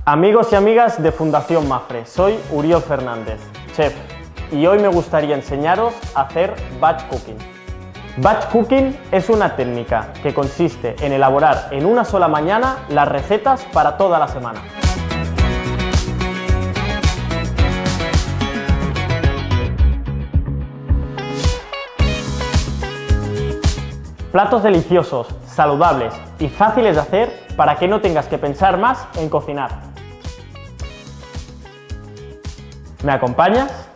Amigos y amigas de Fundación Mafre, soy Uriol Fernández, chef, y hoy me gustaría enseñaros a hacer batch cooking. Batch cooking es una técnica que consiste en elaborar en una sola mañana las recetas para toda la semana. Platos deliciosos, saludables y fáciles de hacer para que no tengas que pensar más en cocinar. ¿Me acompañas?